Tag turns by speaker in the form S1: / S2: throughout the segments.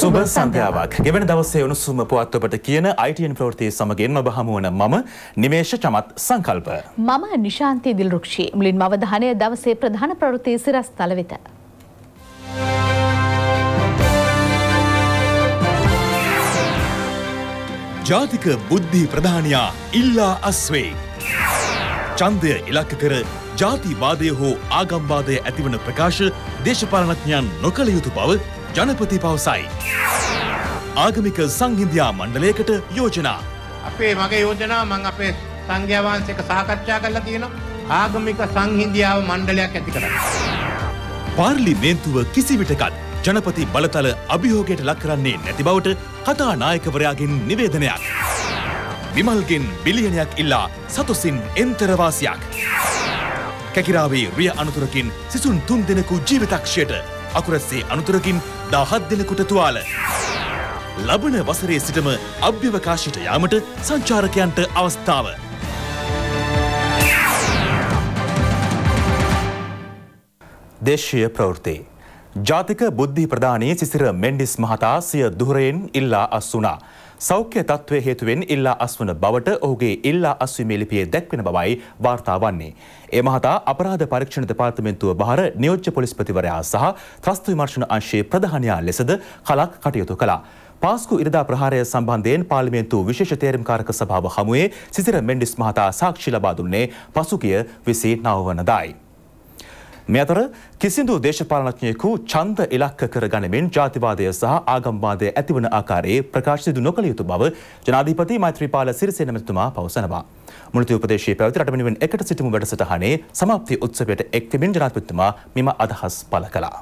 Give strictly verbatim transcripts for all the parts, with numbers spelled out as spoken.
S1: සුබ සන්ධ්‍යාවක්. ගෙවන දවසේ උණුසුම පුවත් ඔබට කියන I T N ප්‍රවෘත්ති සමගින් ඔබ හමු වන මම නිමේෂ චමත් සංකල්ප.
S2: මම නිශාන්ති දිල්රුක්ෂි. මුලින්ම අවධානය දවසේ ප්‍රධාන ප්‍රවෘත්ති සිරස්තල වෙත.
S3: ජාතික බුද්ධි ප්‍රධානියා ඉල්ලා අස්වේ. ඡන්දය ඉලක්ක කර ජාතිවාදය හෝ ආගම්වාදය ඇතිවන ප්‍රකාශ දේශපාලනඥයන් නොකළ යුතු බව ජනපති පවසයි. ආගමික සංහිඳියා මණ්ඩලයකට යෝජනා.
S4: අපේ මගේ යෝජනාව මම අපේ සංඝයා වහන්සේක සාකච්ඡා කරලා තියෙනවා. ආගමික සංහිඳියාව මණ්ඩලයක් ඇති කරන්න.
S3: පාර්ලිමේන්තුව කිසිවිටකත් ජනපති බලතල අභියෝගයට ලක් කරන්නේ නැති බවට කතානායකවරයාගෙන් නිවේදනයක්. විමල්ගෙන් බිලියනයක් ඉල්ලා සතුසින් එන්තරවාසියක්. කැකිරාවේ රිය අනතුරකින් සිසුන් තුන් දෙනෙකු ජීවිතක්ෂයට අකුරැස්සේ අනතුරකින් දහහත් දෙනෙකුට තුවාල. ලබන වසරේ සිටම අභ්‍යවකාශයට යාමට සංචාරකයන්ට අවස්ථාව.
S1: දේශීය ප්‍රවෘත්ති. ජාතික බුද්ධි ප්‍රධානී සිසිර මෙන්ඩිස් මහතා සිය දුහරයෙන් ඉල්ලා අස්වුණා. සෞඛ්‍ය තත්ත්වය හේතුවෙන් ඉල්ලා අස්වන බවට ඔහුගේ ඉල්ලා අස්වීමේ ලිපියේ දැක්වෙන බවයි වාර්තා වන්නේ. ඒ මහතා අපරාධ පරීක්ෂණ දෙපාර්තමේන්තුව බහර නියෝජ්‍ය පොලිස්පතිවරයා සහ ත්‍රස්ත විමර්ශන අංශයේ ප්‍රධානියා ලෙසද කලක් කටයුතු කළා. පාස්කු ඉරිදා ප්‍රහාරය සම්බන්ධයෙන් පාර්ලිමේන්තු විශේෂ තේරීම්කාරක සභාව හමුවේ සිසිර මෙන්ඩිස් මහතා සාක්ෂි ලබා දුන්නේ පසුගිය විසි නව වනදායි. මේ අතර කිසිදු දේශපාලනඥයෙකු ඡන්ද ඉලක්ක කර ගනිමින් ජාතිවාදය සහ ආගම්වාදය ඇතිවන ආකාරයේ ප්‍රකාශ සිදු නොකළ යුතු බව ජනාධිපති මෛත්‍රීපාල සිරිසේන මැතිතුමා පවසනවා. මුලතිව් ප්‍රදේශයේ පැවති රට වෙනුවෙන් එකට සිටමු වැඩසටහනේ සමාප්ති උත්සවයට එක් වෙමින් ජනාධිපතිතුමා මෙම අදහස් පළ කළා.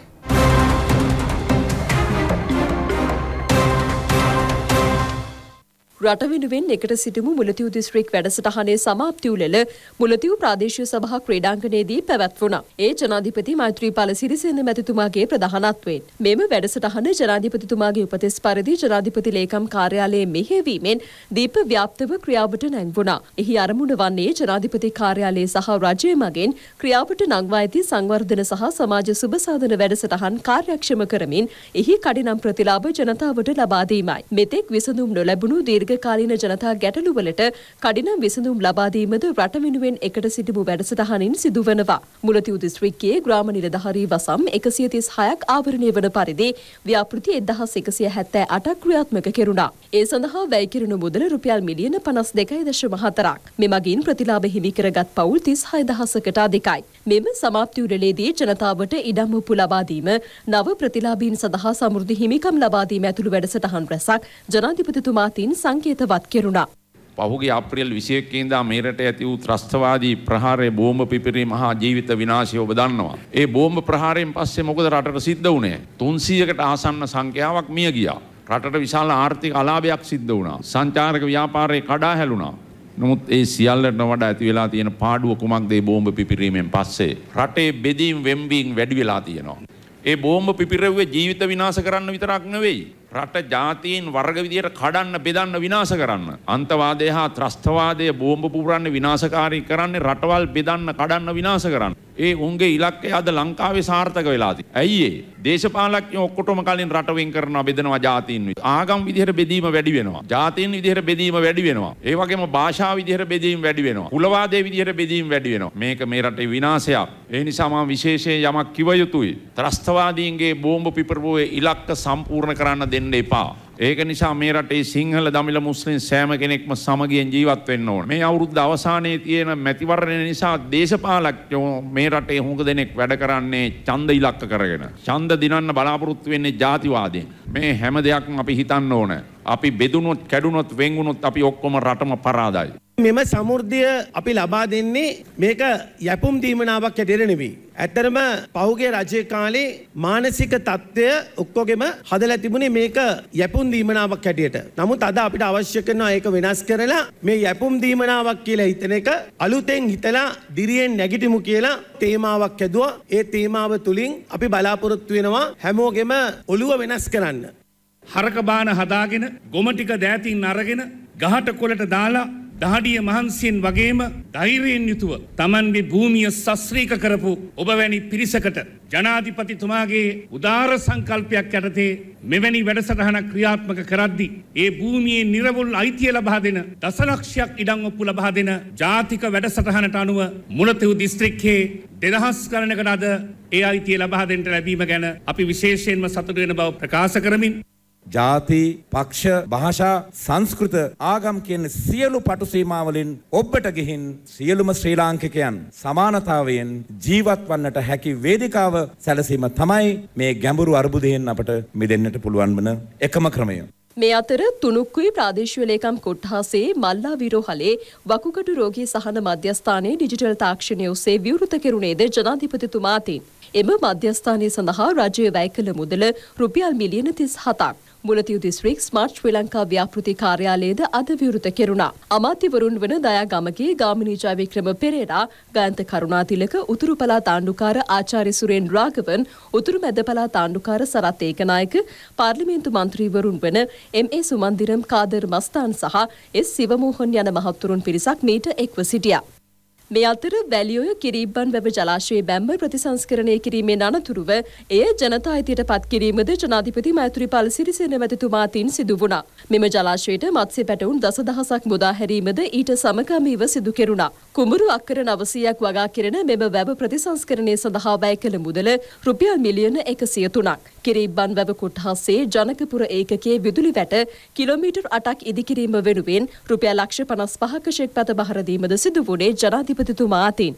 S5: රට වෙනුවෙන් එකට සිටමු මුලතිව් දිස්ත්‍රික් වැඩසටහනේ සමාප්ති උළෙල මුලතිව් ප්‍රාදේශීය සභා ක්‍රීඩාංගණයේදී පැවැත්වුණා. ඒ ජනාධිපති මෛත්‍රීපාල සිරිසේන මැතිතුමාගේ ප්‍රධානත්වයෙන්. මෙම වැඩසටහන ජනාධිපතිතුමාගේ උපදෙස් පරිදි ජනාධිපති ලේකම් කාර්යාලයේ මෙහෙයවීමෙන් දීප ව්‍යාප්තව ක්‍රියාවට නැංවුණා. එහි අරමුණ වන්නේ ජනාධිපති කාර්යාලයේ සහ රජය මගින් ක්‍රියාවට නංවා ඇති සංවර්ධන සහ සමාජ සුබසාධන වැඩසටහන් කාර්යක්ෂම කරමින් එහි කඩිනම් ප්‍රතිලාභ ජනතාවට ලබා දීමයි. මෙතෙක් විසඳුම් නොලැබුණු දීර්ඝකාලීන ජනතා ගැටලුවලට කඩිනම් විසඳුම් ලබා දීමද රට වෙනුවෙන් එකට සිටමු වැඩසටහනින් සිදුවනවා. මුලතිව් දිස්ත්‍රික්කයේ ග්‍රාම නිලධාරී වසම් එකසිය තිස් හයක් ආවරණය වන පරිදි ව්‍යාපෘති එක්දහස් එකසිය හැත්තෑ අටක් ක්‍රියාත්මක කෙරුණා. ඒ සඳහා වැය කෙරුණු මුදල රුපියල් මිලියන පනස් දෙකයි දශම හතරක්. මෙමගින් ප්‍රතිලාභ හිමි කරගත් පවුල් තිස් හය දහසකට අධිකයි. මෙම සමාප්ති උළෙලේදී ජනතාවට ඉඩම් උපු ලබා දීම, නව ප්‍රතිලාභීන් සඳහා සමෘද්ධි හිමිකම් ලබා දීම ඇතුළු වැඩසටහන් රැසක් ජනාධිපතිතුමාටින් සංකේතවත් කෙරුණා.
S6: පහුගිය අප්‍රේල් විසිඑක ඉඳන් මේරට ඇති වූ ත්‍රස්තවාදී ප්‍රහාරයේ බෝම්බ පිපිරීම හා ජීවිත විනාශය ඔබ දන්නවා. ඒ බෝම්බ ප්‍රහාරයෙන් පස්සේ මොකද රටට සිද්ධ වුණේ? තුන්සීයකට ආසන්න සංඛ්‍යාවක් මිය ගියා. රටට විශාල ආර්ථික අලාභයක් සිද්ධ වුණා. සංචාරක ව්‍යාපාරය කඩා හැලුණා. නමුත් ඒ සියල්ලට වඩා ඇති වෙලා තියෙන පාඩුව කුමක්ද? ඒ බෝම්බ පිපිරීමෙන් පස්සේ රටේ බෙදීම් වෙම්බීම් වැඩි වෙලා තියෙනවා. ඒ බෝම්බ පිපිරෙව්වේ ජීවිත විනාශ කරන්න විතරක් නෙවෙයි. රට ජාතීන් වර්ග විදියට කඩන්න බෙදන්න විනාශ කරන්න. අන්තවාදය හා ත්‍රස්තවාදය බෝම්බ පුපුරන්නේ විනාශකාරී කරන්නේ රටවල් බෙදන්න කඩන්න විනාශ කරන්න. ඒ උන්ගේ ඉලක්කය අද ලංකාවේ සාර්ථක වෙලා තියෙනවා. ඇයි ඒ? දේශපාලඥයෝ ඔක්කොටම කලින් රට වෙන් කරනවා බෙදනවා ජාතීන් විදියට. ආගම් විදියට බෙදීම වැඩි වෙනවා. ජාතීන් විදියට බෙදීම වැඩි වෙනවා. ඒ වගේම භාෂා විදියට බෙදීම වැඩි වෙනවා. කුලවාදයේ විදියට බෙදීම වැඩි වෙනවා. මේක මේ රටේ විනාශයක්. ඒ නිසා මම විශේෂයෙන් යමක් කිව යුතුයි. ත්‍රස්තවාදීන්ගේ බෝම්බ පිපිරුවේ ඉලක්ක සම්පූර්ණ කරන්න දෙන්න එපා. ඒක නිසා මේ රටේ සිංහල දමිළ මුස්ලිම් සෑම කෙනෙක්ම සමගියෙන් ජීවත් වෙන්න ඕන. මේ අවුරුද්ද අවසානයේ තියෙන මැතිවරණ නිසා දේශපාලඥයෝ මේ රටේ හුඟ දෙනෙක් වැඩ කරන්නේ ඡන්ද ඉලක්ක කරගෙන. ඡන්ද දිනන්න බලාපොරොත්තු වෙන්නේ ජාතිවාදයෙන්. මේ හැම දෙයක්ම අපි හිතන්න ඕන. අපි බෙදුනොත් කැඩුනොත් වෙන් වුනොත් අපි ඔක්කොම රටම පරාදයි.
S7: මෙම සමෘද්ධිය අපි ලබා දෙන්නේ මේක යැපුම් දීමනාවක් හැටියට නෙවෙයි. ඇත්තරම පහුගිය රජයේ කාලේ මානසික තත්ත්වය ඔක්කොගෙම හදලා තිබුණේ මේක යැපුම් දීමනාවක් හැටියට. නමුත් අද අපිට අවශ්‍ය කරනවා ඒක වෙනස් කරලා මේ යැපුම් දීමනාවක් කියලා හිතන එක අලුතෙන් හිතලා දිරියෙන් නැගිටිමු කියලා තේමාවක් හැදුවා. ඒ තේමාව තුලින් අපි බලාපොරොත්තු වෙනවා හැමෝගෙම ඔළුව වෙනස් කරන්න.
S8: හරක බාන හදාගෙන ගොම ටික දෑතින් අරගෙන ගහට කොළට දාලා දහඩිය මහන්සියෙන් වගේම ධෛර්යයෙන් යුතුව තමන්ගේ භූමිය සස්ත්‍රීක කරපු ඔබ වැනි පිරිසකට ජනාධිපතිතුමාගේ උදාර සංකල්පයක් යටතේ මෙවැනි වැඩසටහනක් ක්‍රියාත්මක කරද්දී ඒ භූමියේ නිර්වුල් අයිතිය ලබා දෙන දසලක්ෂයක් ඉඩම් ඔප්පු ලබා දෙන ජාතික වැඩසටහනට අනුව මුලතිව් දිස්ත්‍රික්කයේ දෙදහස් ගණනකට අද ඒ අයිතිය ලබා දෙන්නට ලැබීම ගැන අපි විශේෂයෙන්ම සතුටු වෙන බව ප්‍රකාශ කරමින්
S9: ජාති පක්ෂ භාෂා සංස්කෘත ආගම් කියන සියලු පටු සීමාවලින් ඔබට ගිහින් සියලුම ශ්‍රී ලාංකිකයන් සමානතාවයෙන් ජීවත් වන්නට හැකි වේදිකාව සැලසීම තමයි මේ ගැඹුරු අර්බුදයෙන් අපට මිදෙන්නට පුළුවන් වන එකම ක්‍රමය.
S5: මේ අතර තුනුක්කුයි ප්‍රාදේශීය ලේකම් කොට්ටාසේ මල්ලා විරෝහලේ වකුගඩු රෝගී සහන මධ්‍යස්ථානයේ ඩිජිටල් තාක්ෂණය ඔස්සේ විවෘත කෙරුණේද ජනාධිපතිතුමා අතින්. එම මධ්‍යස්ථානය සඳහා රජය වැය කළ මුදල රුපියල් මිලියන තිස් හතක්. මුලතිව් දිස්ත්‍රික් ස්මාර්ට් ශ්‍රී ලංකා ව්‍යාපෘති කාර්යාලයේද අද විවෘත කෙරුණා. අමාත්‍යවරුන් වන දයා ගමගේ ගාමිණී ජයවික්‍රම පෙරේරා, ගායන්ත කරුණාතිලක, උතුරු පළාත් ආණ්ඩුකාර ආචාර්ය සුරේන් රාඝවන්, උතුරු මැද පළාත් ආණ්ඩුකාර සරත් ඒකනායක, පාර්ලිමේන්තු මන්ත්‍රීවරුන් වන එම් ඒ සුමන්දිරම්, කාදර් මස්තාන් සහ එස් සිවමෝහන් යන මහත්වරුන් පිරිසක් මීට එක්ව සිටියා. මේ අතර වැලිඔය කිරිබ්බන් වැව ජලාශයේ බැම්ම ප්‍රතිසංස්කරණය කිරීමෙන් අනතුරුව එය ජනතා අයිතියට පත් කිරීමද ජනාධිපති මෛත්‍රීපාල සිරිසේන මැතිතුමා අතින් සිදු වුණා. මෙම ජලාශයට මත්ස්‍ය පැටවුන් දසදහසක් මුදා හැරීමද ඊට සමගාමීව සිදු කෙරුණා. කුඹුරු අක්කර නවසීයක් වගා කෙරෙන මෙම වැව ප්‍රතිසංස්කරණය සඳහා වැය කළ මුදල රුපියල් මිලියන එකසිය තුනක්. කිරිබ්බන් වැව කොට්ටාසේ ජනකපුර ඒකකයේ විදුලි වැට කිලෝමීටර් අටක් ඉදිකිරීම වෙනුවෙන් රුපියල් ලක්ෂ පනස් පහක ෂෙක් පැත බහර දීමද සිදු වුණේ ජනාධිපතිතුමා අතින්.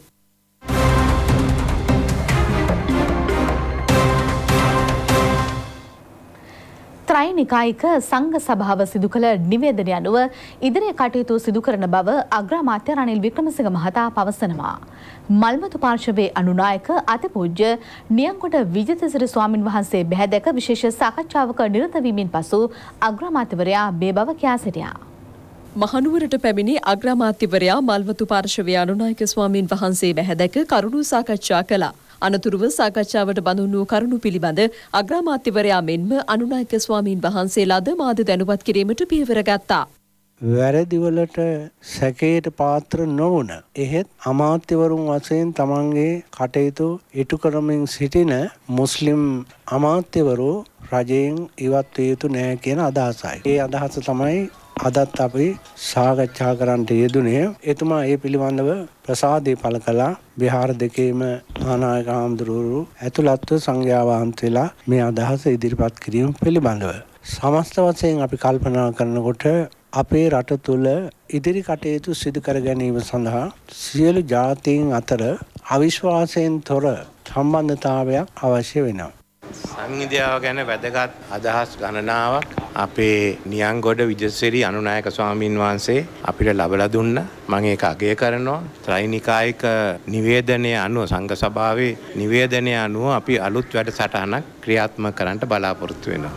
S2: ත්‍රෛනිකායික සංඝ සභාව සිදු කළ නිවේදනය අනුව ඉදිරි කටයුතු සිදු කරන බව අග්‍රාමාත්‍ය රනිල් වික්‍රමසිංහ මහතා පවසනවා. මල්මතු පාර්ශවයේ අනුනායක අතිපූජ්‍ය නියංගොඩ විජිතසිරි ස්වාමින් වහන්සේ බැහැදක විශේෂ සාකච්ඡාවක නිරත වීමෙන් පසු අග්‍රාමාත්‍යවරයා මේ බව කියා සිටියා.
S5: මහනුවරට පැමිණි අග්‍රාමාත්‍යවරයා මල්වතු පාර්ශවයේ අනුනායක ස්වාමින් වහන්සේ බැහැදක කරුණු සාකච්ඡා කළා. අනතුරුව සාකච්ඡාවට බඳුන් වූ කරුණු පිළිබඳ අග්‍රාමාත්‍යවරයා මෙන්ම අනුනායක ස්වාමින් වහන්සේලාද මාද දැනුවත් කිරීමට පියවර ගත්තා.
S10: වැරදිවලට සැකයට පාත්‍ර නොවන එහෙත් අමාත්‍යවරුන් වශයෙන් තමන්ගේ කටයුතු ඉටු කරමින් සිටින මුස්ලිම් අමාත්‍යවරු රජයෙන් ඉවත් විය යුතු නැහැ කියන අදහසයි. ඒ අදහස තමයි අදත් අපි සාකච්ඡා කරන්නට යෙදුනේ. එතුමා ඒ පිළිබඳව ප්‍රසාදය පළ කළා. විහාර දෙකේම මහානායක හාමුදුරුවෝ ඇතුළත්ව සංඝයා වහන්සේලා මේ අදහස ඉදිරිපත් කිරීම පිළිබඳව සමස්ත වශයෙන් අපි කල්පනා කරනකොට අපේ රට තුළ ඉදිරි කටයුතු සිදු කර ගැනීම සඳහා සියලු ජාතීන් අතර අවිශ්වාසයෙන් තොර සම්බන්ධතාවයක් අවශ්‍ය වෙනවා.
S4: සංවිධාව ගැන වැදගත් අදහස් ගණනාවක් අපේ නියංගොඩ විජයසිරි අනුනායක ස්වාමීන් වහන්සේ අපිට ලබලා දුන්නා. මම ඒක අගය කරනවා. ත්‍රිනිකායික නිවේදනය අනුව සංඝ සභාවේ නිවේදනය අනුව අපි අලුත් වැඩසටහනක් ක්‍රියාත්මක කරන්න බලාපොරොත්තු වෙනවා.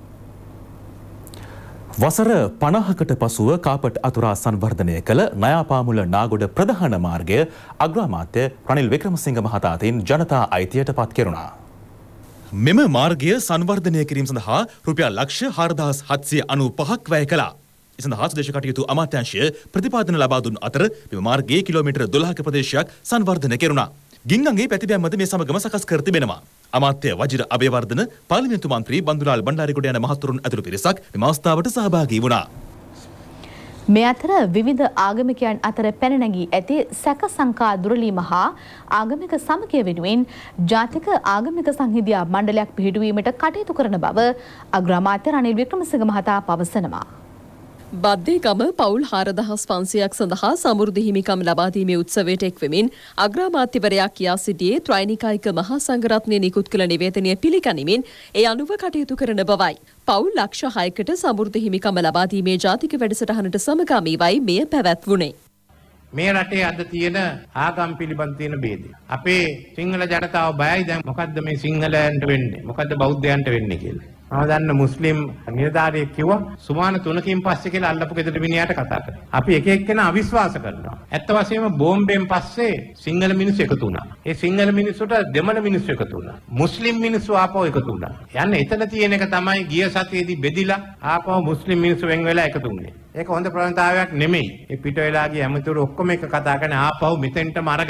S1: වසර පනහකට පසුව කාපට් අතුරා සංවර්ධනය කළ නයාපාමුල නාගොඩ ප්‍රධාන මාර්ගය අග්‍රාමාත්‍ය රනිල් වික්‍රමසිංහ මහතා අතින් ජනතා අයිතියට පත් කෙරුණා.
S3: මෙම මාර්ගය සංවර්ධනය කිරීම සඳහා රුපියල් ලක්ෂ හාරදහස් හත්සිය අනූපහක් වැය කළා. ඒ සඳහා සුදේශ කටයුතු අමාත්‍යාංශය ප්‍රතිපාදන ලබා දුන් අතර මෙම මාර්ගයේ කිලෝමීටර් දොළහක ප්‍රදේශයක් සංවර්ධනය කෙරුණා. ගිංගංගේ පැතිබෑමද මේ සමගම සකස් කර තිබෙනවා. අමාත්‍ය වජිර අබේවර්ධන, පාර්ලිමේන්තු මන්ත්‍රී බන්දුලාල් බණ්ඩාරිගොඩ යන මහතුරුන් ඇතුළු පිරිසක් මෙම අවස්ථාවට සහභාගී වුණා.
S2: මේ අතර විවිධ ආගමිකයන් අතර පැන නැගී ඇති සැක සංකා දුරලීම හා ආගමික සමගිය වෙනුවෙන් ජාතික ආගමික සංහිඳියා මණ්ඩලයක් පිහිටුවීමට කටයුතු කරන බව අග්‍රාමාත්‍ය රනිල් වික්‍රමසිංහ මහතා පවසනවා.
S5: බද්දේගම පවුල් හාරදහස් පන්සියයක් සඳහා සමෘද්ධි හිමිකම් ලබා දීමේ උත්සවයට එක්වෙමින් අග්‍රාමාත්‍යවරයා කියා සිටියේ ත්‍රිනිකායික මහා සංඝරත්නය නිකුත් කළ නිවේදනය පිළිගනිමින් ඒ අනුව කටයුතු කරන බවයි. පවුල් ලක්ෂ හයකට සමෘද්ධි හිමිකම ලබා දීමේ ජාතික වැඩසටහනට සමගාමීවයි මෙය පැවැත්වුණේ.
S4: මේ රටේ අද තියෙන ආගම් පිළිබඳ තියෙන ભેදය. අපේ සිංහල ජනතාව බයයි දැන් මොකද්ද මේ සිංහලයන්ට වෙන්නේ? මොකද්ද බෞද්ධයන්ට වෙන්නේ කියලා. මම දන්න මුස්ලිම් නිලධාරියෙක් කිව්වා සුමාන තුනකින් පස්සේ කියලා අල්ලපු ගෙදර මිනිහට කතා කරා. අපි එක එක්කෙනා අවිශ්වාස කරනවා. ඇත්ත වශයෙන්ම බෝම්බෙන් පස්සේ සිංහල මිනිස්සු එකතු වුණා. ඒ සිංහල මිනිස්සුට දෙමළ මිනිස්සු එකතු වුණා. මුස්ලිම් මිනිස්සු ආපහු එකතු වුණා. යන්න එතන තියෙන එක තමයි ගිය සතියේදී බෙදිලා ආපහු මුස්ලිම් මිනිස්සු වෙන් වෙලා එකතු වුණේ. ඒක හොඳ ප්‍රවණතාවයක් නෙමෙයි. ඒ පිට වෙලා ගිය ඇමතුරු ඔක්කොම එක කතා කරන ආපහු මෙතෙන්ටම අරගන්න.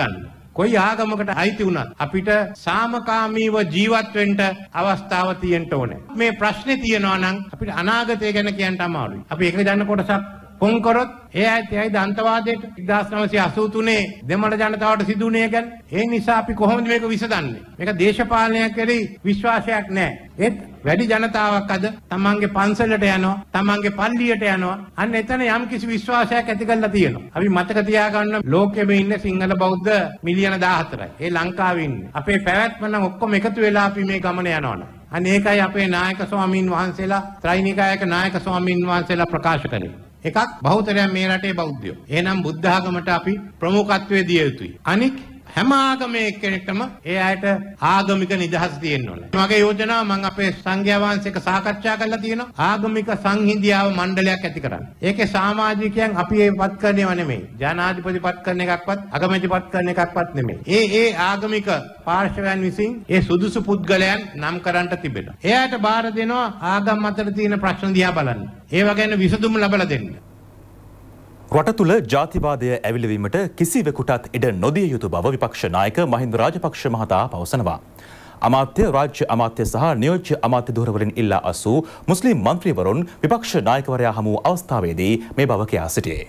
S4: කොයි ආගමකට අයිති වුණත් අපිට සාමකාමීව ජීවත් වෙන්න අවස්ථාව තියෙන්න ඕනේ. මේ ප්‍රශ්නේ තියෙනවා නම් අපිට අනාගතය ගැන කියන්න අමාරුයි. අපි ඒක දන්න කොටසක් කොන් කරොත් ඒ ඇයිද අන්තවාදයට එක්දාස් නවසිය අසූ තුනේ දෙමළ ජනතාවට සිදු වුණේ ගැන. ඒ නිසා අපි කොහොමද මේක විසඳන්නේ? මේක දේශපාලනයක් කරේ විශ්වාසයක් නැහැ. ඒත් වැඩි ජනතාවක් අද තමන්ගේ පන්සලට යනවා, තමන්ගේ පල්ලියට යනවා. අන්න එතන යම් කිසි විශ්වාසයක් ඇති කරලා තියෙනවා. අපි මතක තියාගන්න ලෝකෙම ඉන්න සිංහල බෞද්ධ මිලියන දාහතරයි. ඒ ලංකාවේ ඉන්නේ. අපේ පැවැත්ම නම් ඔක්කොම එකතු වෙලා අපි මේ ගමන යනවනේ. අන්න ඒකයි අපේ නායක ස්වාමීන් වහන්සේලා, ත්‍රිනිකායක නායක ස්වාමීන් වහන්සේලා ප්‍රකාශ කළේ. එකක් බහුතරයක් මේ රටේ බෞද්ධයෝ. එහෙනම් බුද්ධ ආගමට අපි ප්‍රමුඛත්වයේ දිය යුතුයි. අනික හැම ආගමේ කෙනෙක්ටම ඒ අයට ආගමික නිදහස තියෙන්න ඕනේ. මගේ යෝජනාව මම අපේ සංඝයා වහන්සේක සාකච්ඡා කරලා තියෙනවා. ආගමික සංහිඳියාව මණ්ඩලයක් ඇති කරන්න. ඒකේ සමාජිකයන් අපි ඒ පත් කරනව නෙමෙයි. ජනාධිපති පත් කරන එකක්වත් අගමැති පත් කරන එකක්වත් නෙමෙයි. ඒ ඒ ආගමික පාර්ශවයන් විසින් ඒ සුදුසු පුද්ගලයන් නම් කරන්නට තිබෙනවා. එයාට බාර දෙනවා ආගම් අතර තියෙන ප්‍රශ්න දිහා බලන්න. ඒවා ගැන විසඳුම් ලබා දෙන්න.
S1: රට තුළ ජාතිවාදය ඇවිලවීමට කිසිවෙකුටත් ඉඩ නොදිය යුතු බව විපක්ෂ නායක මහින්ද රාජපක්ෂ මහතා පවසනවා. අමාත්‍ය රාජ්‍ය අමාත්‍ය සහ නියෝජ්‍ය අමාත්‍ය ධුරවලින් ඉල්ලා අසූ මුස්ලිම් මන්ත්‍රීවරුන් විපක්ෂ නායකවරයා හමු අවස්ථාවේදී මේ බව කියා සිටියේ.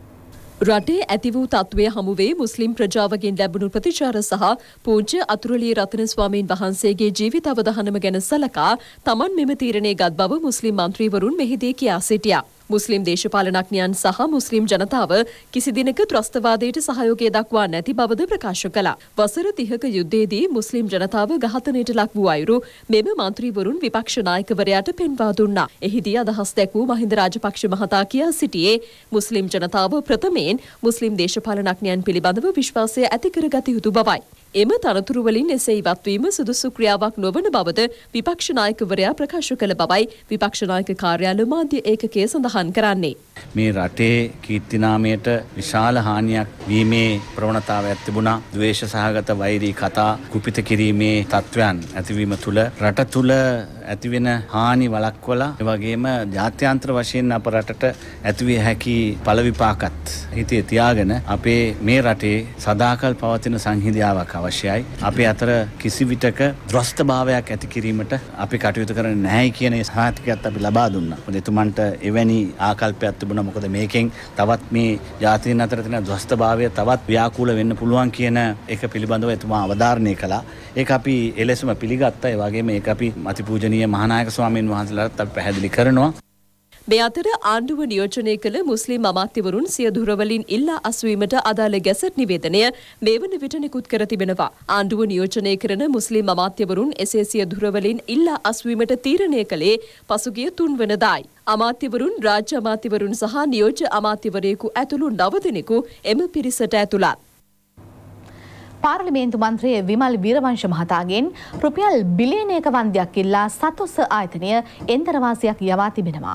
S5: රටේ ඇති වූ තත්ත්වය හමුවේ මුස්ලිම් ප්‍රජාවගෙන් ලැබුණු ප්‍රතිචාර සහ පූජ්‍ය අතුරුලිය රතන ස්වාමීන් වහන්සේගේ ජීවිත අවදානම ගැන සලකා තමන් මෙම තීරණය ගත් බව මුස්ලිම් මන්ත්‍රීවරුන් මෙහිදී කියා සිටියා. මුස්ලිම් දේශපාලනඥයන් සහ මුස්ලිම් ජනතාව කිසි දිනක ත්‍රස්තවාදයට සහයෝගය දක්වා නැති බවද ප්‍රකාශ කළා. වසර තිහක යුද්ධයේදී මුස්ලිම් ජනතාව ඝාතනයට ලක් වූ අයුරු මෙම මන්ත්‍රීවරුන් විපක්ෂ නායකවරයාට පෙන්වා දුන්නා. එහිදී අදහස් දැක්වූ මහින්ද රාජපක්ෂ මහතා කියා සිටියේ මුස්ලිම් ජනතාව ප්‍රථමයෙන් මුස්ලිම් දේශපාලනඥයන් පිළිබඳව විශ්වාසය ඇති කරගත යුතු බවයි. එම තනතුරු වලින් එසේ ඉවත්වීම සුදුසු ක්‍රියාවක් නොවන බවද විපක්ෂ නායකවරයා ප්‍රකාශ කළ බවයි විපක්ෂ නායක කාර්යාලය මාධ්‍ය ඒකකයේ සඳහන් කරන්නේ.
S11: මේ රටේ කීර්තිනාමයට විශාල හානියක් වීමේ ප්‍රවණතාවයක් තිබුණා. ද්වේෂ සහගත වෛරී කතා කුපිත කිරීමේ තත්වයන් ඇතිවීම තුළ රට තුළ ඇතිවෙන හානි වළක්වලා ඒ වගේම ජාත්‍යන්තර වශයෙන් අප රටට ඇතිවිය හැකි ඵල විපාකත් හිතේ තියාගෙන අපේ මේ රටේ සදාකල් පවතින සංහිඳියාවක් අවශ්‍යයි. අපේ අතර කිසි විටක ද්‍රස්තභාවයක් ඇති කිරීමට අපි කටයුතු කරන්නේ නැහැ කියන සහතිකයත් අපි ලබා දුන්නා. මොකද එතුමන්ට එවැනි ආකල්පයක් තිබුණා. මොකද මේකෙන් තවත් මේ ජාතීන් අතර තියෙන ද්‍රස්තභාවය තවත් ව්‍යාකූල වෙන්න පුළුවන් කියන එක පිළිබඳව එතුමා අවධාරණය කළා. ඒක අපි එලෙසම පිළිගත්තා. ඒ වගේම ඒක අපි අතිපූජනීය මහානායක ස්වාමීන් වහන්සේලාට අපි පැහැදිලි කරනවා.
S5: මේ අතර ආණ්ඩුව නියෝජනය කළ මුස්ලිම් අමාත්‍යවරුන් සිය දුරවලින් ඉල්ලා අස්වීමට අදාළ ගැසට් නිවේදනය මේ වන විට නිකුත් කර තිබෙනවා. ආණ්ඩුව නියෝජනය කරන මුස්ලිම් අමාත්‍යවරුන් එසේ සිය දුරවලින් ඉල්ලා අස්වීමට තීරණය කළේ පසුගිය තුන්වනදායි. අමාත්‍යවරුන් රාජ්‍ය අමාත්‍යවරුන් සහ නියෝජ්‍ය අමාත්‍යවරයෙකු ඇතුළු නව දෙනෙකු එම පිරිසට ඇතුළත්.
S2: පාර්ලිමේන්තු මන්ත්‍රී විමල් වීරවංශ මහතාගෙන් රුපියල් බිලියනයක වන්දයක් ඉල්ලා සතොස්ස ආයතනය එන්දරවාසියක් යවා තිබෙනවා.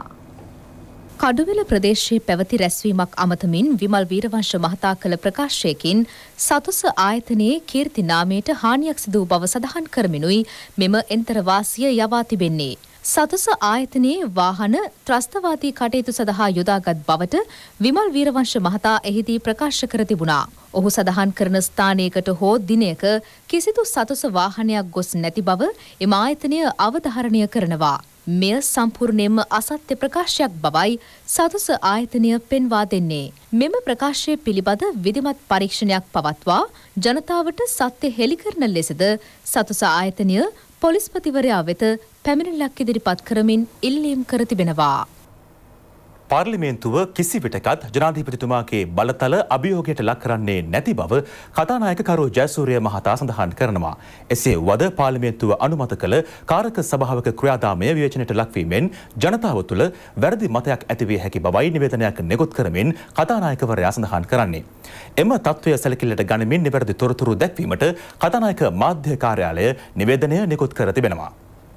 S12: කඩුවෙල ප්‍රදේශයේ පැවති රැස්වීමක් අමතමින් විමල් වීරවංශ මහතා කළ ප්‍රකාශයකින් සතොස්ස ආයතනයේ කීර්ති නාමයට හානියක් සිදු වූ බව සඳහන් කරමිනුයි මෙම එන්තරවාසිය යවා තිබෙන්නේ. සතොස්ස ආයතනයේ වාහන ත්‍රස්තවාදී කටයුතු සඳහා යොදාගත් බවට විමල් වීරවංශ මහතා එහිදී ප්‍රකාශ කර තිබුණා. ඔහු සඳහන් කරන ස්ථානයකට හෝ දිනයක කිසිදු සතොස්ස වාහනයක් ගොස් නැති බව එම ආයතනය අවධාරණය කරනවා. මෙය සම්පූර්ණයෙන්ම අසත්‍ය ප්‍රකාශයක් බවයි සතොස්ස ආයතනය පෙන්වා දෙන්නේ. මෙම ප්‍රකාශය පිළිබඳ විධිමත් පරීක්ෂණයක් පවත්වා ජනතාවට සත්‍ය හෙළි කරන ලෙසද සතොස්ස ආයතනය පොලිස්පතිවරයා වෙත පැමිණිල්ලක් ඉදිරිපත් කරමින් ඉල්ලීම් කර තිබෙනවා.
S1: පාර්ලිමේන්තුව කිසි විටකත් ජනාධිපතිතුමාගේ බලතල අභියෝගයට ලක් කරන්නේ නැති බව කතානායක කරු ජයසූරිය මහතා සඳහන් කරනවා. එසේ වද පාර්ලිමේන්තුව අනුමත කළ කාරක සභාවක ක්‍රියාදාමය විවේචනයට ලක්වීමෙන් ජනතාව තුළ වැරදි මතයක් ඇතිවිය හැකි බවයි නිවේදනයක් නිකුත් කරමින් කතානායකවරයා සඳහන් කරන්නේ. එම තත්ත්වය සැලකිල්ලට ගනිමින් නිවැරදි තොරතුරු දැක්වීමට කතානායක මාධ්‍ය කාර්යාලය නිවේදනය නිකුත් කර තිබෙනවා.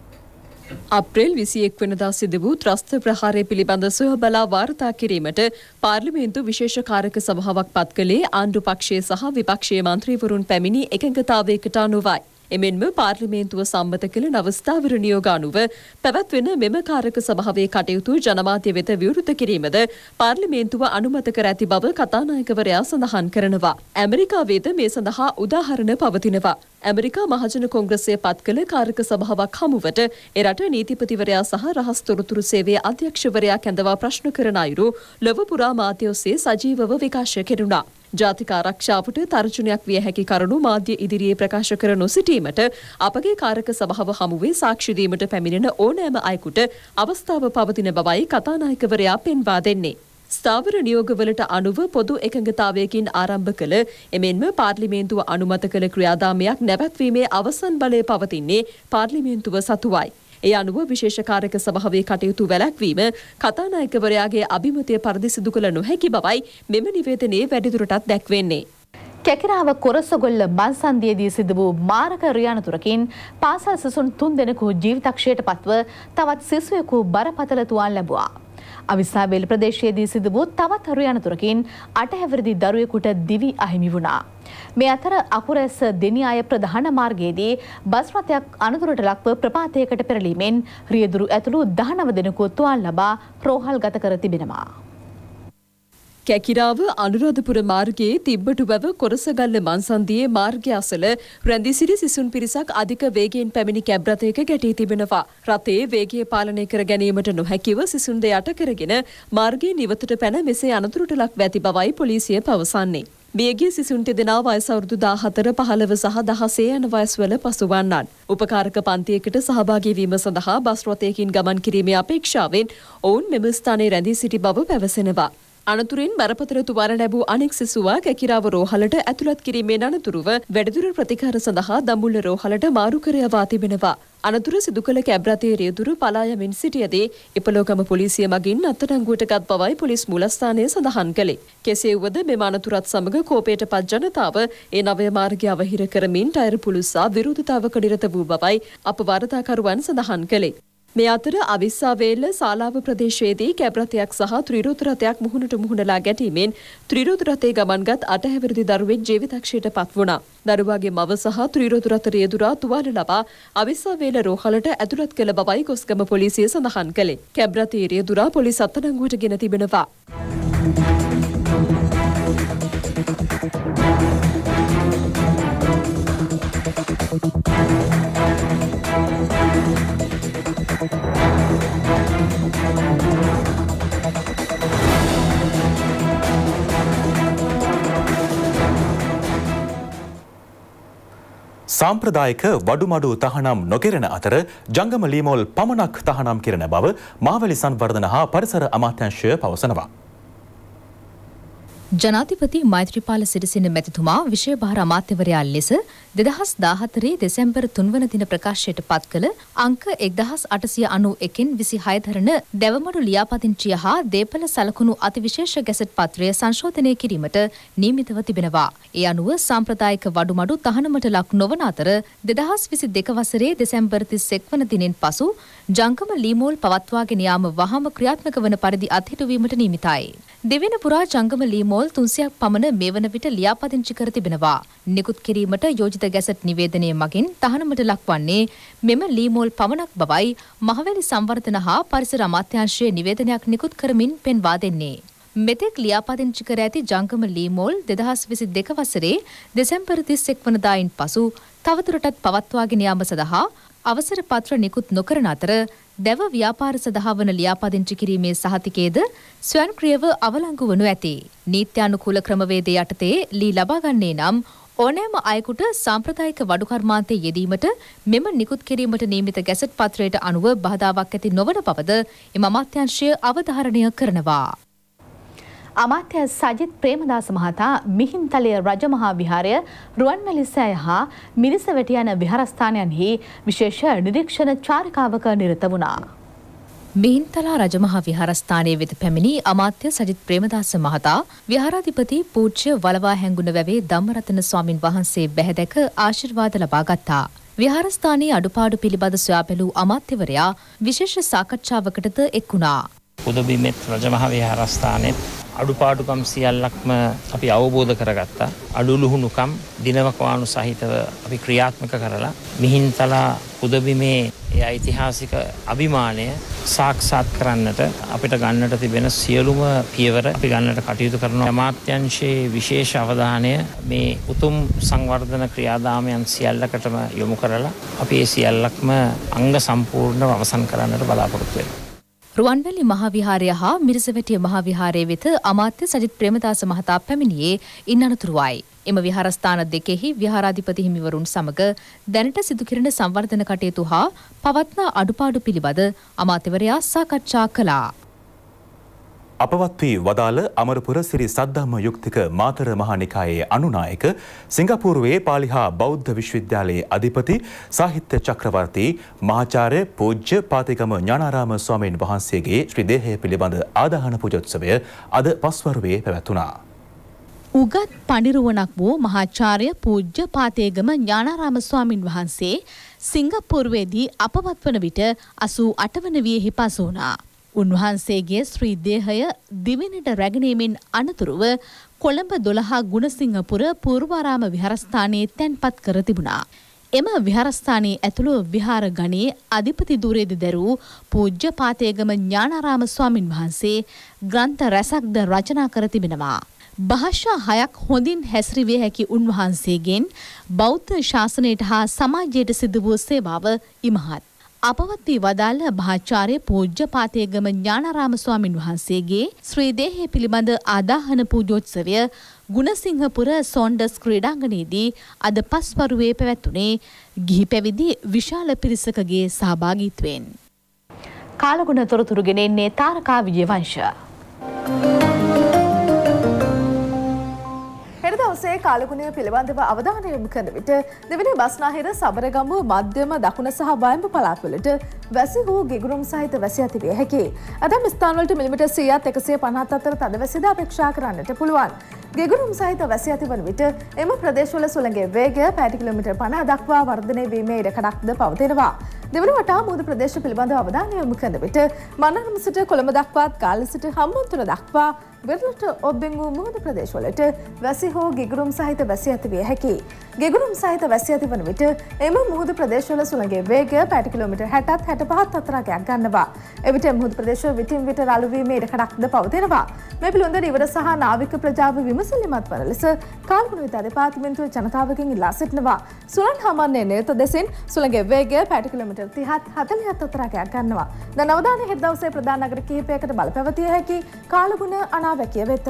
S5: අප්‍රේල් විසිඑක වෙනිදා සිදු වූ ත්‍රස්ත ප්‍රහාරය පිළිබඳ සොයබලා වාර්තා කිරීමට පාර්ලිමේන්තු විශේෂ කාරක සභාවක් පත් කළේ ආණ්ඩු පක්ෂයේ සහ විපක්ෂයේ මන්ත්‍රීවරුන් පැමිණි එකඟතාවයකට අනුවයි. එමෙන්ම පාර්ලිමේන්තුව සම්මත කළ නව ස්ථාවර නියෝග අනුව පැවැත්වෙන මෙම කාරක සභාවේ කටයුතු ජනමාධ්‍ය වෙත විවෘත කිරීමද පාර්ලිමේන්තුව අනුමත කර ඇති බව කතානායකවරයා සඳහන් කරනවා. ඇමරිකාවේද මේ සඳහා උදාහරණ පවතිනවා. ඇමරිකා මහජන කොංග්‍රසය පත් කළ කාරක සභාවක් හමුවට එරට නීතිපතිවරයා සහ රහස් තොරතුරු සේවයේ අධ්‍යක්ෂවරයා කැඳවා ප්‍රශ්න කරන අයුරු ලොව පුරා මාධ්‍ය ඔස්සේ සජීවව විකාශ කෙරුණා. ජාතික ආරක්ෂාවට තර්ජනයක් විය හැකි කරුණු මාධ්‍ය ඉදිරියේ ප්‍රකාශ කර නොසිටීමට අපගේ කාරක සභාව හමුවේ සාක්ෂි දීමට පැමිණෙන ඕනෑම අයෙකුට අවස්ථාව පවතින බවයි කතානායකවරයා පෙන්වා දෙන්නේ. ස්ථාවර නියෝගවලට අනුව පොදු එකඟතාවයකින් ආරම්භ කළ එමෙන්ම පාර්ලිමේන්තුව අනුමත කළ ක්‍රියාදාමයක් නැවැත්වීමේ අවසන් බලය පවතින්නේ පාර්ලිමේන්තුව සතුවයි. ඒ අනුව විශේෂ කාරක සභාවේ කටයුතු වැළැක්වීම කතානායකවරයාගේ අභිමතය පරිදි සිදු කළ නොහැකි බවයි මෙම නිවේදනයේ වැඩිදුරටත් දැක්වෙන්නේ.
S2: කැකිරාව කොරසගොල්ල මන්සන්දියේදී සිදු වූ මාරක රියානතුරකින් පාසල් සිසුන් තුන් දෙනෙකු ජීවිතක්ෂයට පත්ව තවත් සිසුවෙකු බරපතල තුවාල ලැබුවා. අවිස්සාවේල ප්‍රදේශයේදී සිදු වූ තවත් රියානතුරකින් අට හැවිරිදි දරුවෙකුට දිවි අහිමි වුණා. මේ අතර අකුරැස්ස දෙනියාය ප්‍රධාන මාර්ගයේදී බස් රථයක් අනතුරට ලක්ව ප්‍රපාතයකට පෙරලීමෙන් රියදුරු ඇතුළු දහනව දෙනෙකු තුවාල ලබා රෝහල් ගත කර තිබෙනවා.
S5: කැකිරාව අනුරාධපුර මාර්ගයේ තිබ්බටුවැව කොරසගල්ල මන්සන්දියේ මාර්ගය අසල රැඳී සිටි සිසුන් පිරිසක් අධික වේගයෙන් පැමිණි කැබ් රථයක ගැටී තිබෙනවා. රථයේ වේගය පාලනය කර ගැනීමට නොහැකිව සිසුන් ද යට කරගෙන මාර්ගයේ නිවතට පැන මෙසේ අනතුරට ලක්ව ඇති බවයි පොලිසිය පවසන්නේ. මියගිය සිසුන් දෙදෙනා වයස අවුරුදු දාහතර පහළව සහ දහසේ යන වයස්වල පසුවන්නන්. උපකාරක පන්තියකට සහභාගී වීම සඳහා බස් රථයකින් ගමන් කිරීමේ අපේක්ෂාවෙන් ඔවුන් මෙම ස්ථානයේ රැඳී සිටි බව පැවසෙනවා. අනතුරින් බරපතල තුවාල ලැබූ අනෙක් සිසුවා කැකිරාව රෝහලට ඇතුළත් කිරීමෙන් අනතුරුව වැඩිදුර ප්‍රතිකාර සඳහා දඹුල්ල රෝහලට මාරු කර යවා තිබෙනවා. අනතුර සිදු කළ කැබ් රථයේ රියදුරු පලා යමින් සිටියදී ඉපලෝගම පොලිසිය මගින් අත්අඩංගුවට ගත් බවයි පොලිස් මූලස්ථානය සඳහන් කළේ. කෙසේ වුවද මෙම අනතුරත් සමග කෝපයට පත් ජනතාව ඒ නවය මාර්ගය අවහිර කරමින් ටයර් පුළුස්සා විරෝධතාවක නිරත වූ බවයි අප වාර්තාකරුවන් සඳහන් කළේ. මේ අතර අවිස්සාවේල්ල සාලාව ප්‍රදේශයේදී කැබ් රථයක් සහ ත්‍රිරෝද රථයක් මුහුණට මුහුණලා ගැටීමෙන් ත්‍රිරෝද රථයේ ගමන්ගත් අට හැවිරිදි දරුවෙක් ජීවිතක්ෂයට පත් වුණා. දරුවාගේ මව සහ ත්‍රිරෝද රථ රියදුරා තුවාල ලබා අවිස්සාවේල්ල රෝහලට ඇතුළත් කළ බවයි කොස්ගම පොලිසිය සඳහන් කළේ. කැබ් රථයේ රියදුරා පොලිස් අත්අඩංගුවට ගෙන තිබෙනවා.
S1: සාම්ප්‍රදායික වඩුමඩු තහනම් නොකෙරෙන අතර ජංගම ලීමෝල් පමණක් තහනම් කෙරෙන බව මාවැලි සංවර්ධන හා පරිසර අමාත්‍යාංශය පවසනවා.
S12: ජනාධිපති මෛත්‍රීපාල සිරිසේන මැතිතුමා විෂය භාර අමාත්‍යවරයා ලෙස දෙදහස් දාහතරේ දෙසැම්බර් තුන්වන දින ප්‍රකාශයට පත් කළ අංක එක්දහස් අටසිය අනූ එකෙන් විසිහය දරන දැවමඩු ලියාපදිංචිය හා දේපල සලකුණු අතිවිශේෂ ගැසට් පත්‍රය සංශෝධනය කිරීමට නියමිතව තිබෙනවා. ඒ අනුව සාම්ප්‍රදායික වඩුමඩු තහනමට ලක් නොවන අතර දෙදහස් විසි දෙක වසරේ දෙසැම්බර් තිස් එක් වන දිනෙන් පසු ජංගම ලීමෝල් පවත්වාගෙන යාම වහාම ක්‍රියාත්මක වන පරිදි අත්හිටුවීමට නියමිතයි. දෙවන පුරා ජංගම ලීමෝල් තුන්සියක් පමණ මේ වන විට ලියාපදිංචි කර තිබෙනවා. නිකුත් කිරීමට යෝජිත ගැසට් නිවේදනය මගින් තහනමට ලක්වන්නේ මෙම ලීමෝල් පමණක් බවයි මහවැලි සංවර්ධන හා පරිසර අමාත්‍යාංශයේ නිවේදනයක් නිකුත් කරමින් පෙන්වා දෙන්නේ. මෙතෙක් ලියාපදිංචි කර ඇති ජංගම ලීමෝල් දෙදහස් විසි දෙක වසරේ දෙසැම්බර් තිස් එක් වනදායින් පසු තවදුරටත් පවත්වාගෙන යාම සඳහා අවසර පත්‍ර නිකුත් නොකරන අතර දැව ව්‍යාපාර සඳහා වන ලියාපදිංචි කිරීමේ සහතිකයේද ස්වයංක්‍රීයව අවලංගු වනු ඇති. නීත්‍යානුකූල ක්‍රමවේදය යටතේ ලී ලබා ගන්නේ නම් ඕනෑම අයෙකුට සාම්ප්‍රදායික වඩු කර්මාන්තයේ යෙදීමට මෙම නිකුත් කිරීමට නියමිත ගැසට් පත්‍රයට අනුව බාධාවක් ඇති නොවන බවද එම අමාත්‍යාංශය අවධාරණය කරනවා.
S2: අමාත්‍ය සජිත් ප්‍රේමදාස මහතා මිහින්තලය රජමහා විහාරය රුවන්මැලි සෑය හා මිරිසවැටි යන විහාරස්ථානයන්හි විශේෂ නිරීක්ෂණ චාරිකාවක නිරත වුණා.
S12: මිහින්තලා රජමහා විහාරස්ථානයේ වෙත පැමිණි අමාත්‍ය සජිත් ප්‍රේමදාස මහතා විහාරාධිපති පූජ්‍ය වලවා හැඟුණ වැවේ ධම්මරතන ස්වාමින් වහන්සේ බැහැදැක ආශිර්වාද ලබා ගත්තා. විහාරස්ථානයේ අඩුපාඩු පිළිබඳ සොයා බැලූ අමාත්‍යවරයා විශේෂ සාකච්ඡාවකටද එක් වුණා.
S13: පුදබිමෙත් රජමහා විහාරස්ථානෙත් අඩුපාඩුකම් සියල්ලක්ම අපි අවබෝධ කරගත්තා. අඩුලුහුණුකම් දිනවකවානු සහිතව අපි ක්‍රියාත්මක කරලා මිහින්තලා පුදබිමේ ඒ ඓතිහාසික අභිමානය සාක්ෂාත් කරන්නට අපිට ගන්නට තිබෙන සියලුම පියවර අපි ගන්නට කටයුතු කරනවා. අමාත්‍යාංශයේ විශේෂ අවධානය මේ උතුම් සංවර්ධන ක්‍රියාදාමයන් සියල්ලකටම යොමු කරලා අපි ඒ සියල්ලක්ම අංග සම්පූර්ණව අවසන් කරන්නට බලාපොරොත්තු වෙනවා.
S12: රුවන්වැලි මහාවිහාරය හා මිරිසවැටිය මහාවිහාරය වෙත අමාත්‍ය සජිත් ප්‍රේමදාස මහතා පැමිණියේ ඉන් අනතුරුවයි. එම විහාරස්ථාන දෙකෙහි විහාරාධිපති හිමිවරුන් සමග දැනට සිදු කෙරෙන සංවර්ධන කටයුතු හා පවත්නා අඩුපාඩු පිළිබඳ අමාත්‍යවරයා සාකච්ඡා කළා.
S1: අපවත් වී වදාළ අමරපුර සිරි සද්ධම්ම යුක්තික මාතර මහානිකායේ අනුනායක සිංගප්පූරුවේ පාලි හා බෞද්ධ විශ්වවිද්‍යාලයේ අධිපති සාහිත්‍ය චක්‍රවර්ති මහාචාර්ය පූජ්‍ය පාතිගම ඥානාරාම ස්වාමීන් වහන්සේගේ ශ්‍රී දේහය පිළිබඳ ආදාහන පූජෝත්සවය අද පස්වරුවේ පැවැත්වුණා.
S2: උගත් පඬිරුවණක් වූ මහාචාර්ය පූජ්‍ය පාතේගම ඥානාරාම ස්වාමින් වහන්සේ සිංගප්පූරුවේදී අපවත් වන විට අසූ අට වන වියෙහි පසු වුණා. උන්වහන්සේගේ ශ්‍රී දේහය දිවිනට රැගෙනීමෙන් අනතුරුව කොළඹ දොළහ ගුණසිංහපුර පූර්වාරාම විහාරස්ථානයේ තැන්පත් කර තිබුණා. එම විහාරස්ථානයේ ඇතුළු විහාර ගණයේ අධිපති ධුරයේද දැරූ පූජ්‍ය පාතේගම ඥානාරාම ස්වාමින් වහන්සේ ග්‍රන්ථ රැසක්ද රචනා කර තිබෙනවා. භාෂා හයක් හොඳින් හැසිරවිය හැකි උන්වහන්සේගෙන් බෞද්ධ ශාසනයට හා සමාජයට සිදු වූ සේවාව ඉමහත්. අපවත් වී වදාළ මහාචාර්ය පූජ්‍ය පාතේගම ඥානාරාම ස්වාමින් වහන්සේගේ ශ්‍රී දේහය පිළිබඳ ආදාහන පූජෝත්සවය ගුණසිංහපුර සොන්ඩස් ක්‍රීඩාංගණයේදී අද පස්වරුවේ පැවැත්වුණේ ගිහි පැවිදි විශාල පිරිසකගේ සහභාගීත්වයෙන්. කාලගුණ තොරතුරු ගෙනෙන්නේ තාරකා විජයවංශ.
S14: දවසේ කාලගුණය පිළිබඳව අවධානය යොමු කරන විට දෙවැනි බස්නාහිර සබරගමුව මධ්‍යම දකුණ සහ වයඹ පළාත්වලට වැසි හෝ ගිගුරුම් සහිත වැසි ඇතිවිය හැකියි. ඇතැම් ස්ථානවලට මිලිමීටර් සීයක් එකසිය පනහත් අතර තද වැසිද අපේක්ෂා කරන්නට පුළුවන්. ගිගුරුම් සහිත වැසි ඇතිවන විට එම ප්‍රදේශවල සුළඟේ වේගය පැයට කිලෝමීටර් පනහ දක්වා වර්ධනය වීමේ ඉඩකඩක්ද පවතිනවා. දෙවන වටා මුහුදු ප්‍රදේශ පිළිබඳව අවධානය යොමු කරන විට මන්නරම සිට කොළඹ දක්වාත් ගාල්ල සිට හම්බන්තොට දක්වා වෙරළට ඔබ්බෙන් වූ මුහුදු ප්‍රදේශවලට වැසි හෝ ගිගුරුම් සහිත වැසි ඇතිවිය හැකියි. ගිගුරුම් සහිත වැසි ඇතිවන විට එම මුහුදු ප්‍රදේශවල සුළඟේ වේගය පැයට කිලෝමීටර් හැටත් හැටපහත් අතරක් ගන්නවා. එවිට මුහුදු ප්‍රදේශවල විටින් විට රළු වීමේ ඉඩකඩක්ද පවතිනවා. මේ පිළිබඳව ඉවර සහ නාවික ප්‍රජාව විමසිලිමත් වන ලෙස කාලගුණ විද්‍යා දෙපාර්තමේන්තුව ජනතාවගෙන් ඉල්ලා සිටිනවා. සුළං හමන්නේ නිරත දෙසින් සුළඟේ වේගය පැයට කිලෝමීටර් තිහත් හතළිහත් අතරක් ගන්නවා. දැන් අවධානය හෙට දවසේ ප්‍රධාන නගර කිහිපයකට බලපැවතිය හැකි කාලගුණ අනාවැකිය වෙත.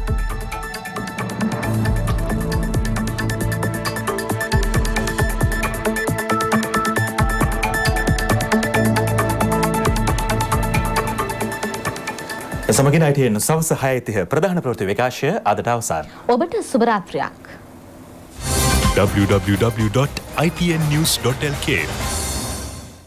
S1: සමගින් අයිටීඑන් සවස් හය තිහ ප්‍රධාන ප්‍රවෘත්ති විකාශය අදට අවසන්.
S2: ඔබට සුබ රාත්‍රියක්.
S15: w w w dot i t n news dot l k